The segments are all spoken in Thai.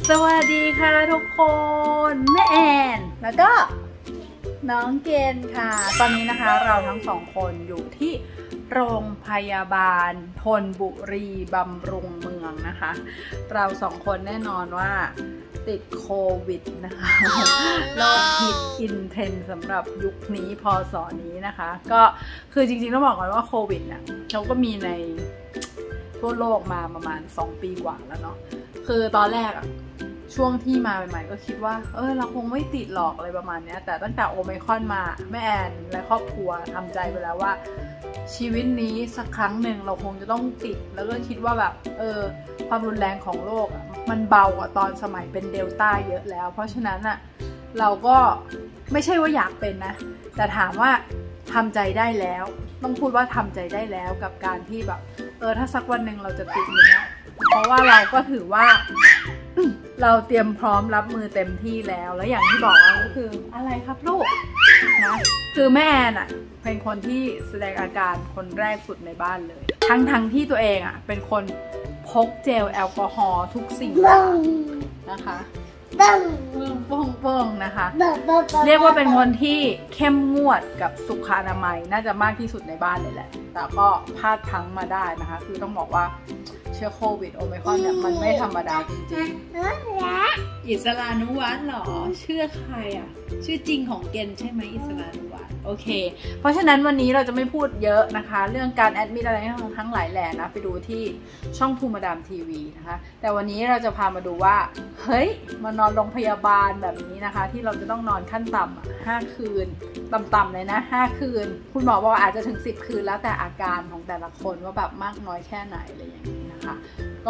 สวัสดีค่ะทุกคนแม่แอนแล้วก็น้องเกณฑ์ค่ะตอนนี้นะคะเราทั้งสองคนอยู่ที่โรงพยาบาลธนบุรีบำรุงเมืองนะคะเราสองคนแน่นอนว่าติดโควิดนะคะโรคฮิตอินเทรนด์สำหรับยุคนี้พศนี้นะคะก็คือจริงๆต้องบอกก่อนว่าโควิดเนี่ยเขาก็มีในทั่วโลกมาประมาณ2 ปีกว่าแล้วเนาะคือตอนแรกอะช่วงที่มาใหม่ๆก็คิดว่าเราคงไม่ติดหรอกอะไรประมาณนี้แต่ตั้งแต่โอไมครอนมาแม่แอนและครอบครัวทำใจไปแล้วว่าชีวิตนี้สักครั้งหนึ่งเราคงจะต้องติดแล้วก็คิดว่าแบบความรุนแรงของโรคมันเบากว่าตอนสมัยเป็นเดลต้าเยอะแล้วเพราะฉะนั้นเราก็ไม่ใช่ว่าอยากเป็นนะแต่ถามว่าทำใจได้แล้วต้องพูดว่าทำใจได้แล้วกับการที่แบบถ้าสักวันหนึ่งเราจะติดอย่างเงี้ยเพราะว่าเราก็ถือว่าเราเตรียมพร้อมรับมือเต็มที่แล้วอย่างที่บอกก็คืออะไรครับลูกนะคือแม่น่ะเป็นคนที่แสดงอาการคนแรกสุดในบ้านเลยทั้งที่ตัวเองเป็นคนพกเจลแอลกอฮอล์ทุกสิ่งอย่างนะคะป้องนะคะเรียกว่าเป็นคนที่เข้มงวดกับสุขอนามัยน่าจะมากที่สุดในบ้านเลยแหละแต่ก็พลาดพลั้งมาได้นะคะคือต้องบอกว่าเชื้อโควิดโอไมครอนเนี่ยมันไม่ธรรมดาจริงๆอิสรานุวัฒน์หรอชื่อใครชื่อจริงของเกณฑ์ใช่ไหมอิสรานุวัฒน์โอเคเพราะฉะนั้นวันนี้เราจะไม่พูดเยอะนะคะเรื่องการแอดมิดอะไรทั้งหลายแหล่นะไปดูที่ช่องภูมิดามทีวีนะคะแต่วันนี้เราจะพามาดูว่าเฮ้ยมานอนโรงพยาบาลแบบนี้นะคะที่เราจะต้องนอนขั้นต่ำ5 คืนต่ำๆเลยนะ5 คืนคุณหมอบอกอาจจะถึง10 คืนแล้วแต่อาการของแต่ละคนว่าแบบมากน้อยแค่ไหนอะไรอย่างนี้นะคะก็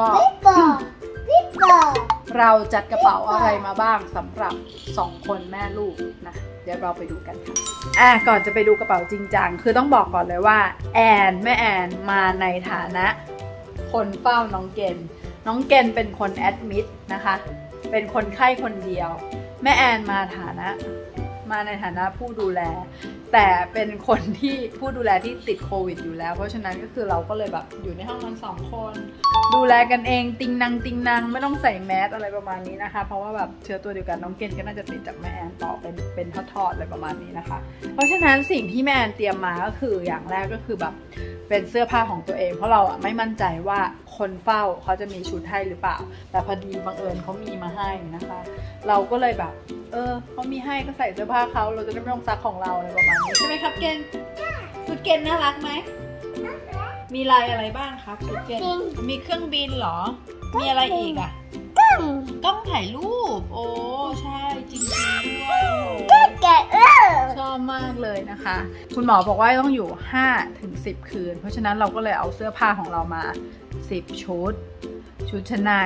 เราจัดกระเป๋าอะไรมาบ้างสำหรับ2 คนแม่ลูกนะเดี๋ยวเราไปดูกันค่ะก่อนจะไปดูกระเป๋าจริงจังคือต้องบอกก่อนเลยว่าแม่แอนมาในฐานะคนเฝ้าน้องเกณฑ์เป็นคนแอดมิดนะคะเป็นคนไข้คนเดียวแม่แอนมาในฐานะผู้ดูแลแต่เป็นคนที่ผู้ดูแลที่ติดโควิดอยู่แล้วเพราะฉะนั้นก็คือเราก็เลยแบบอยู่ในห้องกัน2 คนดูแลกันเองติงนังไม่ต้องใส่แมสอะไรประมาณนี้นะคะเพราะว่าแบบเชื้อตัวเดียวกันน้องเกณฑ์ก็น่าจะติดจากแม่แอนต่อเป็นทอดๆอะไรประมาณนี้นะคะเพราะฉะนั้นสิ่งที่แม่แอนเตรียมมาก็คืออย่างแรกก็คือแบบเป็นเสื้อผ้าของตัวเองเพราะเราไม่มั่นใจว่าคนเฝ้าเขาจะมีชุดให้หรือเปล่าแต่พอดีบังเอิญเขามีมาให้นะคะเราก็เลยแบบเขามีให้ก็ใส่เสื้อผ้าเขาเราจะไม่ต้องซักของเราอะไรประมาณนี้ใช่ไหมครับเกณฑ์ชุดเกณฑ์น่ารักไหมมีลายอะไรบ้างครับชุดเกณฑ์มีเครื่องบินเหรอมีอะไรอีกกล้องถ่ายรูปโอ้ใช่จริงๆด้วยชอบมากเลยนะคะคุณหมอบอกว่าต้องอยู่5 ถึง 10 คืนเพราะฉะนั้นเราก็เลยเอาเสื้อผ้าของเรามา10 ชุดชั้นใน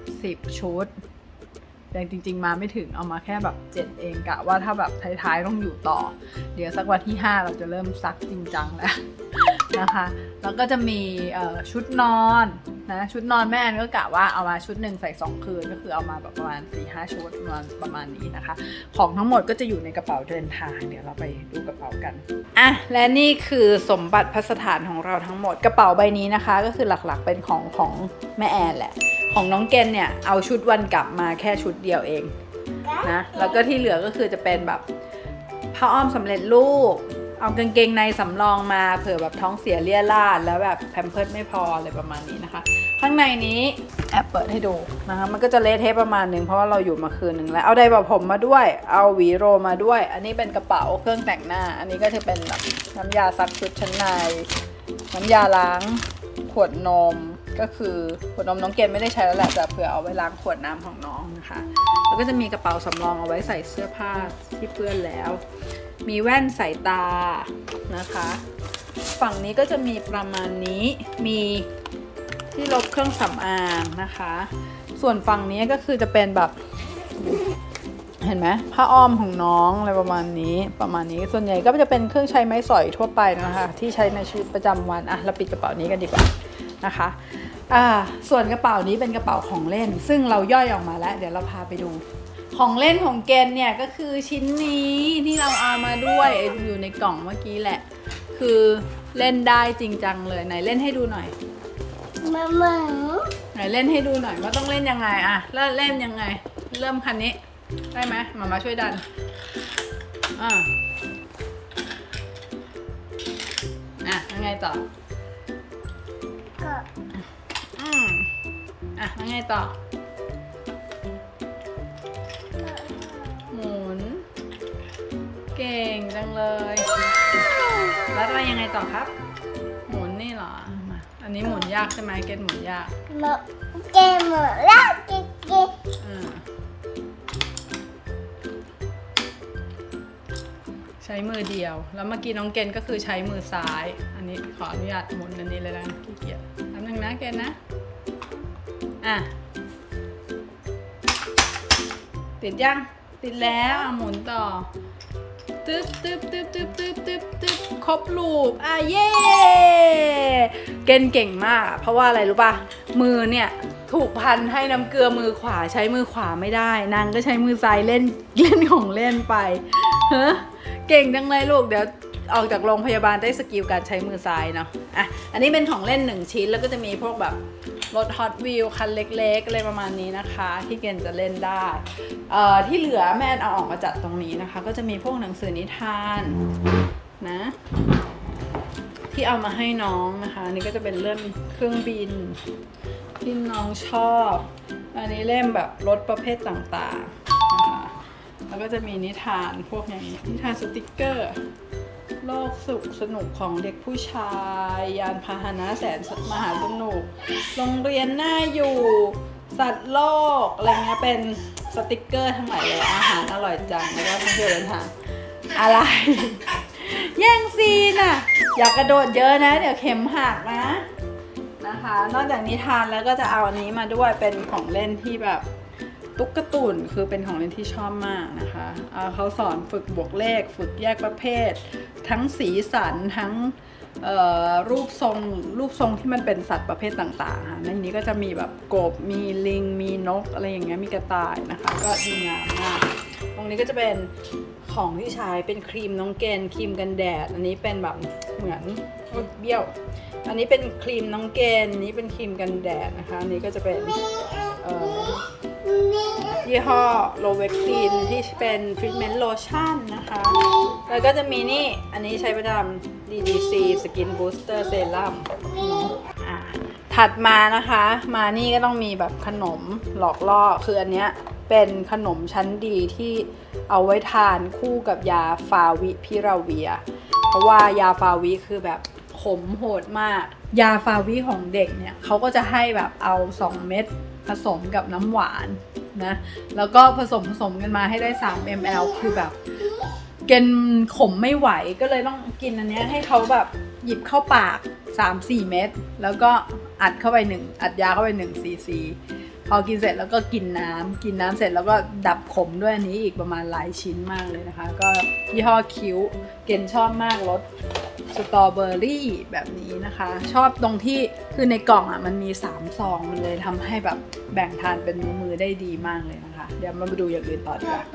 10 ชุดแต่จริงๆมาไม่ถึงเอามาแค่แบบ7เองกะว่าถ้าแบบท้ายๆต้องอยู่ต่อเดี๋ยวสักวันที่5เราจะเริ่มซักจริงจังแล้วนะคะแล้วก็จะมีชุดนอนนะชุดนอนแม่แอนก็กะว่าเอามาชุดหนึ่งใส่2 คืนก็คือเอามาแบบประมาณ 4-5 ชุดประมาณนี้นะคะของทั้งหมดก็จะอยู่ในกระเป๋าเดินทางเดี๋ยวเราไปดูกระเป๋ากันและนี่คือสมบัติพัสถานของเราทั้งหมดกระเป๋าใบนี้นะคะก็คือหลักๆเป็นของแม่แอนแหละของน้องเกณฑ์เนี่ยเอาชุดวันกลับมาแค่ชุดเดียวเองนะแล้วก็ที่เหลือก็คือจะเป็นแบบผ้าอ้อมสำเร็จรูปเอากางเกงในสำรองมาเผื่อแบบท้องเสียเลี่ยราดแล้วแบบแพมเพิร์สไม่พออะไรประมาณนี้นะคะข้างในนี้แอบเปิดให้ดูนะคะมันก็จะเละเทะประมาณนึงเพราะว่าเราอยู่มาคืนนึงแล้วเอาไดร์เป่าผมมาด้วยเอาหวีโรมาด้วยอันนี้เป็นกระเป๋าเครื่องแต่งหน้าอันนี้ก็จะเป็นแบบน้ำยาซักชุดชั้นในน้ำยาล้างขวดนมก็คือขวดนมน้องเกณฑ์ไม่ได้ใช้แล้วแหละแต่เผื่อเอาไว้ล้างขวดน้ำของน้องนะคะแล้วก็จะมีกระเป๋าสำรองเอาไว้ใส่เสื้อผ้าที่เปื้อนแล้วมีแว่นสายตานะคะฝั่งนี้ก็จะมีประมาณนี้มีที่ลบเครื่องสำอางนะคะส่วนฝั่งนี้ก็คือจะเป็นแบบเห็นไหมผ้าอ้อมของน้องอะไรประมาณนี้ส่วนใหญ่ก็จะเป็นเครื่องใช้ไม้สอยทั่วไปนะคะที่ใช้ในชีวิตประจำวันเราปิดกระเป๋านี้กันดีกว่านะคะส่วนกระเป๋านี้เป็นกระเป๋าของเล่นซึ่งเราย่อยออกมาแล้วเดี๋ยวเราพาไปดูของเล่นของเกณฑ์เนี่ยก็คือชิ้นนี้ที่เราเอามาด้วยอยู่ในกล่องเมื่อกี้แหละคือเล่นได้จริงจังเลยไหนเล่นให้ดูหน่อยไหนเล่นให้ดูหน่อยว่าต้องเล่นยังไงอะเล่นยังไงเริ่มคันนี้ได้ไหมมาช่วยดันยังไงต่อยังไงต่อหมุนเก่งจังเลยแล้วอะไรยังไงต่อครับหมุนนี่เหรอมาอันนี้หมุนยากใช่ไหมเกณฑ์หมุนยากเกณฑ์หมุนยากเกณฑ์ใช้มือเดียวแล้วเมื่อกี้น้องเกณฑ์ก็คือใช้มือซ้ายอันนี้ขออนุญาตหมุนอันนี้เลยนะขี้เกียจอันนึงนะเกณฑ์นะติดยังติดแล้วหมุนต่อตึ๊บครบลูปเย้เก่งมากเพราะว่าอะไรรู้ป่ะมือเนี่ยถูกพันให้น้ำเกลือมือขวาใช้มือขวาไม่ได้นางก็ใช้มือซ้ายเล่นของเล่นไปเก่งจังเลยลูกเดี๋ยวออกจากโรงพยาบาลได้สกิลการใช้มือซ้ายเนาะอันนี้เป็นของเล่น1ชิ้นแล้วก็จะมีพวกแบบรถ Hot Wheels คันเล็กๆอะไรประมาณนี้นะคะที่เกณฑ์จะเล่นได้ที่เหลือแม่เอาออกมาจัดตรงนี้นะคะก็จะมีพวกหนังสือนิทานนะที่เอามาให้น้องนะคะนี่ก็จะเป็นเรื่องเครื่องบินที่น้องชอบอันนี้เล่มแบบรถประเภทต่างๆนะคะแล้วก็จะมีนิทานพวกอย่างนี้นิทานสติกเกอร์โลกสุขสนุกของเด็กผู้ชายยานพาหนะแสนมหาสนุกโรงเรียนน่าอยู่สัตว์โลกอะไรเงี้ยเป็นสติกเกอร์ทั้งหลายเลยอาหารอร่อยจังแล้วก็ท่องเที่ยวเดินทางอะไรแย่งซีนอ่ะอยากกระโดดเยอะนะเดี๋ยวเข็มหักนะคะนอกจากนิทานแล้วก็จะเอาอันนี้มาด้วยเป็นของเล่นที่แบบตุ๊กตุ่นคือเป็นของเล่นที่ชอบมากนะคะเขาสอนฝึกบวกเลขฝึกแยกประเภททั้งสีสันทั้งรูปทรงที่มันเป็นสัตว์ประเภทต่างๆในนี้ก็จะมีแบบกบมีลิงมีนกอะไรอย่างเงี้ยมีกระต่ายนะคะก็ดีงามมากตรงนี้ก็จะเป็นของที่ใช้เป็นครีมน้องเกณฑ์ครีมกันแดดอันนี้เป็นแบบเหมือนเบี้ยวอันนี้เป็นครีมน้องเกณฑ์อันนี้เป็นครีมกันแดดนะคะอันนี้ก็จะเป็นยี่ห้อโลเวกตินที่เป็นทรีทเมนต์โลชั่นนะคะแล้วก็จะมีนี่อันนี้ใช้ประจำ DDC Skin Booster Serum ถัดมานะคะมานี่ก็ต้องมีแบบขนมหลอกล่อคืออันเนี้ยเป็นขนมชั้นดีที่เอาไว้ทานคู่กับยาฟาวิพิราเวียเพราะว่ายาฟาวิคือแบบขมโหดมากยาฟาวิของเด็กเนี่ยเขาก็จะให้แบบเอา2 เม็ดผสมกับน้ำหวานนะแล้วก็ผสมกันมาให้ได้3 ml คือแบบกินขมไม่ไหวก็เลยต้องกินอันนี้ให้เขาแบบหยิบเข้าปาก 3-4 เม็ดแล้วก็อัดยาเข้าไป1 cc พอกินเสร็จแล้วก็กินน้ำเสร็จแล้วก็ดับขมด้วยอันนี้อีกประมาณหลายชิ้นมากเลยนะคะก็ยี่ห้อคิ้วเกณฑ์ชอบมากรสสตรอเบอรี่แบบนี้นะคะชอบตรงที่คือในกล่องมันมี3 ซองมันเลยทำให้แบบแบ่งทานเป็นมือได้ดีมากเลยนะคะเดี๋ยวมาดูอย่างอื่นต่อดีกว่า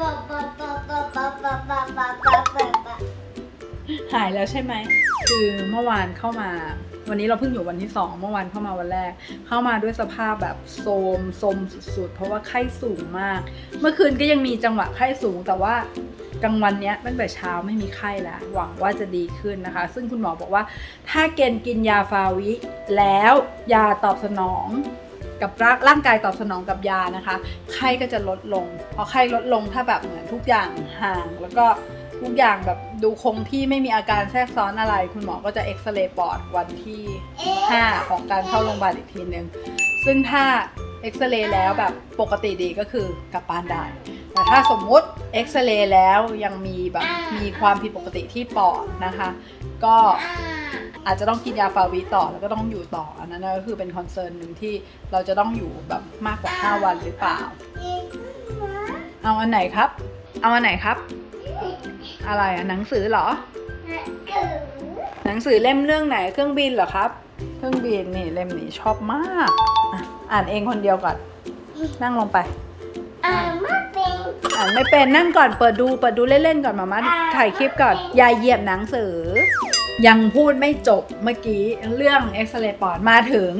หายแล้วใช่ไหมคือเมื่อวานเข้ามาวันนี้เราเพิ่งอยู่วันที่2เมื่อวานเข้ามาวันแรกเข้ามาด้วยสภาพแบบโทรมสุดๆเพราะว่าไข้สูงมากเมื่อคืนก็ยังมีจังหวะไข้สูงแต่ว่ากลางวันนี้ตั้งแต่เช้าไม่มีไข้แล้วหวังว่าจะดีขึ้นนะคะซึ่งคุณหมอบอกว่าถ้าเกณฑ์กินยาฟาวิแล้วยาตอบสนองกับร่างกายตอบสนองกับยานะคะไข้ก็จะลดลงพอไข้ลดลงถ้าแบบเหมือนทุกอย่างห่างแล้วก็ทุกอย่างแบบดูคงที่ไม่มีอาการแทรกซ้อนอะไรคุณหมอก็จะเอ็กซเรย์ปอดวันที่5ของการเข้าโรงพยาบาลอีกทีนึงซึ่งถ้าเอ็กซเรย์แล้วแบบปกติดีก็คือกลับบ้านได้แต่ถ้าสมมุติเอ็กซเรย์แล้วยังมีความผิดปกติที่ปอดนะคะก็อาจจะต้องกินยาฟาวิต่อแล้วก็ต้องอยู่ต่ออันนั้นก็คือเป็นคอนเซิร์นหนึ่งที่เราจะต้องอยู่แบบมากกว่า5 วันหรือเปล่าเอาอันไหนครับอะไรหนังสือเหรอหนังสือเล่มเรื่องไหนเครื่องบินเหรอครับเครื่องบินนี่เล่มนี้ชอบมากอ่านเองคนเดียวก่อนนั่งลงไปอ่านไม่เป็นนั่งก่อนเปิดดูเล่นๆก่อนมาถ่ายคลิปก่อนอย่าเหยียบหนังสือยังพูดไม่จบเมื่อกี้เรื่องเอ็กซเรย์ปอดมาถึง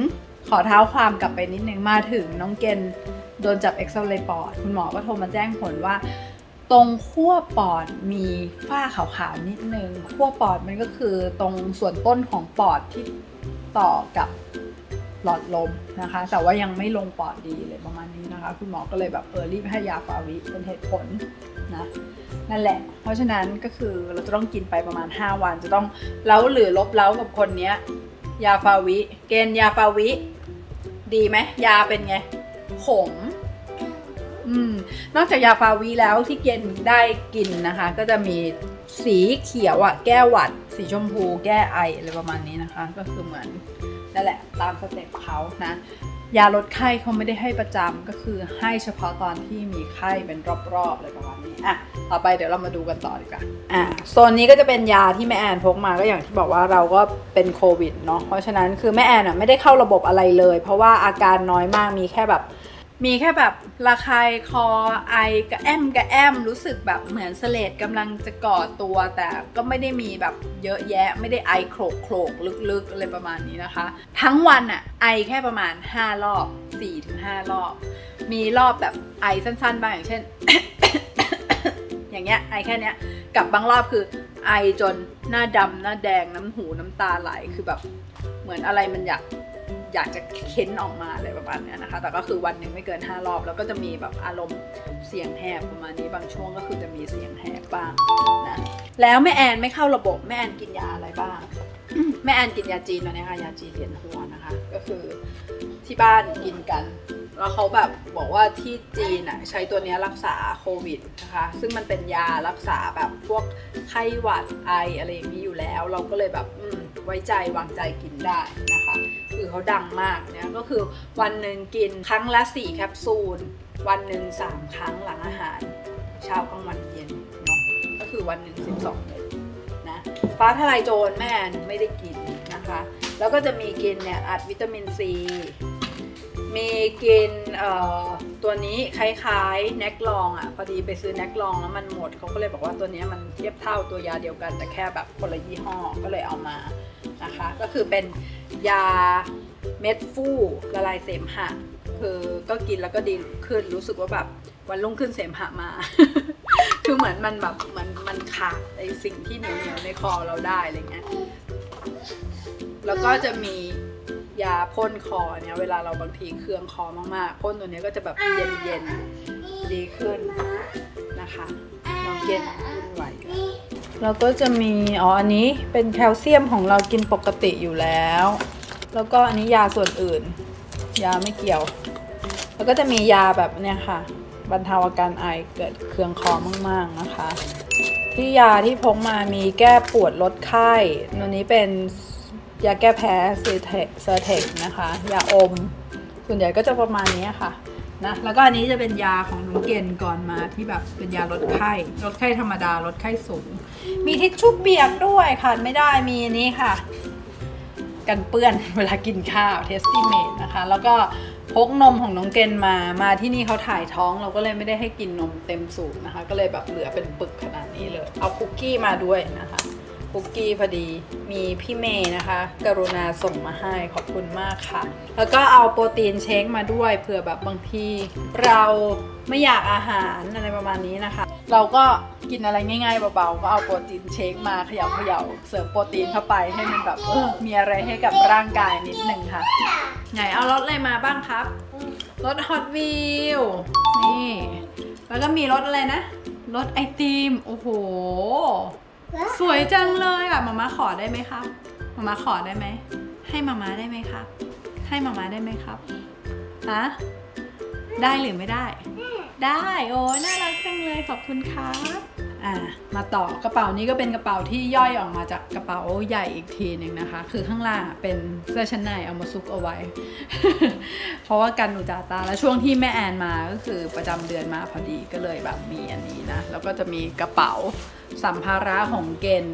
ขอเท้าความกลับไปนิดนึงมาถึงน้องเกณฑ์โดนจับเอ็กซเรย์ปอดคุณหมอก็โทรมาแจ้งผลว่าตรงขั้วปอดมีฝ้าขาวๆนิดนึงขั้วปอดมันก็คือตรงส่วนต้นของปอดที่ต่อกับหลอดลมนะคะแต่ว่ายังไม่ลงปอดดีเลยประมาณนี้นะคะคุณหมอก็เลยแบบรีบให้ยาฟาวิเป็นเหตุผลนะนั่นแหละเพราะฉะนั้นก็คือเราจะต้องกินไปประมาณ5วันจะต้องเล้าหรือลบเล้ากับคนนี้ยาฟาวิเกณฑ์ยาฟาวิดีไหมยาเป็นไงขมนอกจากยาฟาวิแล้วที่เกณฑ์ได้กินนะคะก็จะมีสีเขียวอ่ะแก้หวัดสีชมพูแก้ไออะไรประมาณนี้นะคะก็คือเหมือนนั่นแหละตามสเต็ปเขานะยาลดไข้เขาไม่ได้ให้ประจำก็คือให้เฉพาะตอนที่มีไข้เป็นรอบๆอะไรประมาณนี้อ่ะต่อไปเดี๋ยวเรามาดูกันต่อดีกว่าโซนนี้ก็จะเป็นยาที่แม่แอนพกมาก็อย่างที่บอกว่าเราก็เป็นโควิดเนาะเพราะฉะนั้นคือแม่แอนไม่ได้เข้าระบบอะไรเลยเพราะว่าอาการน้อยมากมีแค่แบบระคายคอไอกระแอมรู้สึกแบบเหมือนเสลดกำลังจะก่อตัวแต่ก็ไม่ได้มีแบบเยอะแยะไม่ได้ไอโครกลึกๆอะไรประมาณนี้นะคะทั้งวันไอแค่ประมาณ5รอบ 4-5 รอบมีรอบแบบไอสั้นๆบ้างอย่างเช่น อย่างเงี้ยไอแค่เนี้ยกับบางรอบคือไอจนหน้าดำหน้าแดงน้ำหูน้ำตาไหลคือแบบเหมือนอะไรมันอยากจะเค้นออกมาอะไรประมาณนี้นะคะแต่ก็คือวันหนึ่งไม่เกิน5รอบแล้วก็จะมีแบบอารมณ์เสียงแหบประมาณนี้บางช่วงก็คือจะมีเสียงแหบบ้างนะแล้วแม่แอนไม่เข้าระบบแม่แอนกินยาอะไรบ้าง แม่แอนกินยาจีนแล้วนะคะยาจีนเหรียญหัวนะคะก็คือที่บ้านกินกันแล้วเขาแบบบอกว่าที่จีนใช้ตัวนี้รักษาโควิดนะคะซึ่งมันเป็นยารักษาแบบพวกไข้หวัดไออะไรอย่างนี้อยู่แล้วเราก็เลยแบบไว้ใจวางใจกินได้นะคะคือเขาดังมากเนี่ยก็คือวันหนึ่งกินครั้งละ4แคปซูลวันหนึ่ง3ครั้งหลังอาหารเช้ากลางวันเย็นเนาะก็คือวันหนึ่ง12 เม็ดนะฟ้าทลายโจรแม่ไม่ได้กินนะคะแล้วก็จะมีกินเนี่ยอัดวิตามินซีมีกินตัวนี้คล้ายๆแนกลองพอดีไปซื้อแนกลองแล้วมันหมดเขาก็เลยบอกว่าตัวนี้มันเทียบเท่าตัวยาเดียวกันแต่แค่แบบคนละยี่ห้อก็เลยเอามานะคะก็คือเป็นยาเม็ดฟูละลายเสมหะคือก็กินแล้วก็ดีขึ้นรู้สึกว่าแบบวันรุ่งขึ้นเสมหะมา คือเหมือนมันแบบมันขาดไอสิ่งที่เหนียวในคอเราได้อะไรเงี้ยแล้วก็จะมียาพ่นคอเนี่ยเวลาเราบางทีเคืองคอมากๆพ่นตัวนี้ก็จะแบบเย็นดีขึ้นนะคะน้องเกณฑ์วุ่นวายกันแล้วก็จะมีอันนี้เป็นแคลเซียมของเรากินปกติอยู่แล้วแล้วก็อันนี้ยาส่วนอื่นยาไม่เกี่ยวแล้วก็จะมียาแบบเนี่ยค่ะบรรเทาอาการไอเกิดเคืองคอมากๆนะคะที่ยาที่พกมามีแก้ปวดลดไข้ตัวนี้เป็นยาแก้แพ้เซอร์เทคนะคะยาอมส่วนใหญ่ก็จะประมาณนี้ค่ะนะแล้วก็อันนี้จะเป็นยาของน้องเกณฑ์ก่อนมาที่แบบเป็นยาลดไข้ธรรมดาลดไข้สูงมีทิชชู่เปียกด้วยขาดไม่ได้มีอันนี้ค่ะกันเปื้อนเวลากินข้าวเทสตี้เมดนะคะแล้วก็พกนมของน้องเกณฑ์มาที่นี่เขาถ่ายท้องเราก็เลยไม่ได้ให้กินนมเต็มสูตรนะคะก็เลยแบบเหลือเป็นปึกขนาดนี้เลยเอาคุกกี้มาด้วยนะคะคุกกี้พอดีมีพี่เมย์นะคะกรุณาส่งมาให้ขอบคุณมากค่ะแล้วก็เอาโปรตีนเชคมาด้วยเผื่อแบบบางทีเราไม่อยากอาหารอะไรประมาณนี้นะคะเราก็กินอะไรง่ายๆเบาๆก็เอาโปรตีนเชคมาเขย่าเสริมโปรตีนเข้าไปให้มันแบบมีอะไรให้กับร่างกายนิดนึงค่ะไหนเอารสอะไรมาบ้างครับรสฮอตวิวนี่แล้วก็มีรสอะไรนะรสไอติมโอ้โหสวยจังเลยมาม่าขอได้ไหมครับมาม่าขอได้ไหมให้มาม่าได้ไหมครับให้มาม่าได้ไหมครับฮะได้หรือไม่ได้ได้โอ้น่ารักจังเลยขอบคุณครับมาต่อกระเป๋านี้ก็เป็นกระเป๋าที่ย่อยออกมาจากกระเป๋าใหญ่อีกทีหนึ่งนะคะคือข้างล่างเป็นเสื้อชั้นในเอามาซุกเอาไว้ เพราะว่ากันอุจจาตาแล้วช่วงที่แม่แอนมาก็คือประจำเดือนมาพอดีก็เลยแบบมีอันนี้นะแล้วก็จะมีกระเป๋าสัมภาระของเกณฑ์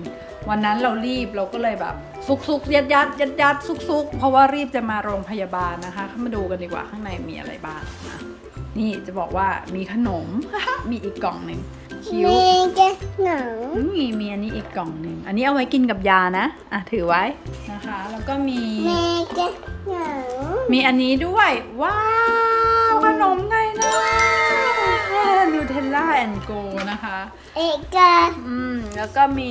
วันนั้นเรารีบเราก็เลยแบบซุกยัดซุกเพราะว่ารีบจะมาโรงพยาบาลนะคะเข้ามาดูกันดีกว่าข้างในมีอะไรบ้างนะนี่จะบอกว่ามีขนม มีอีกกล่องหนึ่งคิ้วมีอันนี้อีกกล่องหนึ่งอันนี้เอาไว้กินกับยานะอ่ะถือไว้นะคะแล้วก็มีอันนี้ด้วยว้าวขนมไงนะนูเทลล่าแอนด์โกนะคะแล้วก็มี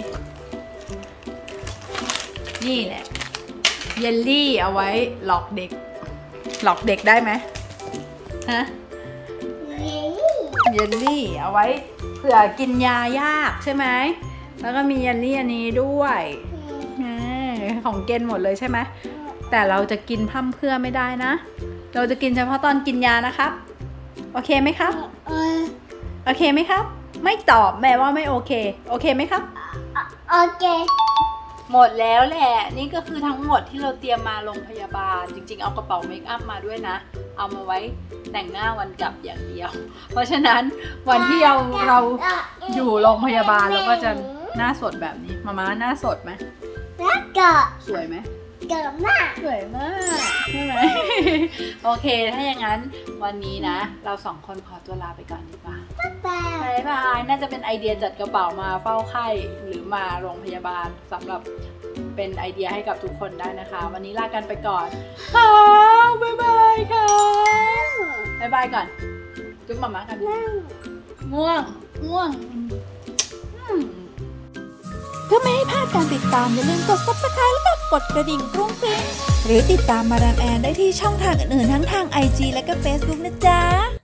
นี่แหละเยลลี่เอาไว้หลอกเด็กได้ไหมฮะเยลลี่เอาไว้เผื่อกินยายากใช่ไหมแล้วก็มีเยลลี่อันนี้ด้วยของเกณฑ์หมดเลยใช่ไหมแต่เราจะกินพร่ำเพรื่อไม่ได้นะเราจะกินเฉพาะตอนกินยานะครับโอเคไหมครับโอเคไหมครับไม่ตอบแม่ว่าไม่โอเคโอเคไหมครับโอเคหมดแล้วแหละนี่ก็คือทั้งหมดที่เราเตรียมมาโรงพยาบาลจริงๆเอากระเป๋าเมคอัพมาด้วยนะเอามาไว้แต่งหน้าวันกลับอย่างเดียวเพราะฉะนั้นวันที่เราอยู่โรงพยาบาลเราก็จะหน้าสดแบบนี้มาม่าหน้าสดไหมสวยไหมสวยมากใช่ไหมโอเคถ้าอย่างนั้นวันนี้นะเราสองคนขอตัวลาไปก่อนดีกว่าบ๊ายบายน่าจะเป็นไอเดียจัดกระเป๋ามาเฝ้าไข้หรือมาโรงพยาบาลสำหรับเป็นไอเดียให้กับทุกคนได้นะคะวันนี้ลากันไปก่อนค่ะบ๊ายบายค่ะบ๊ายบายก่อนจุ๊บมาม่ากันง่วงเพื่อไม่ให้พลาดการติดตามอย่าลืมกด Subscribe และกดกระดิ่งกรุ้งกริ้งหรือติดตามมาดามแอนได้ที่ช่องทางอื่นๆทั้งทาง IG และก็ Facebook นะจ๊ะ